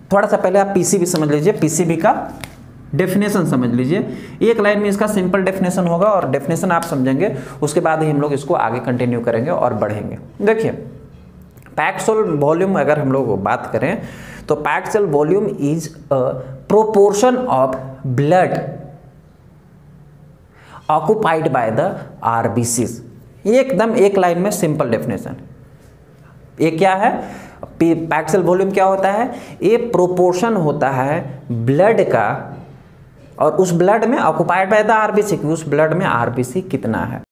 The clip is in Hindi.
थोड़ा सा पहले आप पीसीबी समझ लीजिए, पीसीबी का डेफिनेशन समझ लीजिए। एक लाइन में इसका सिंपल डेफिनेशन होगा और डेफिनेशन आप समझेंगे, उसके बाद ही हम लोग इसको आगे कंटिन्यू करेंगे और बढ़ेंगे। देखिए पैक्ड सेल वॉल्यूम अगर हम लोग बात करें तो packed cell volume is a proportion of blood occupied by the RBCs. एकदम एक लाइन में सिंपल डेफिनेशन। ये क्या है, पैक्ड सेल वॉल्यूम क्या होता है, ये प्रोपोर्शन होता है ब्लड का और उस ब्लड में ऑक्युपाइड बाय द आरबीसी, उस ब्लड में आरबीसी कितना है।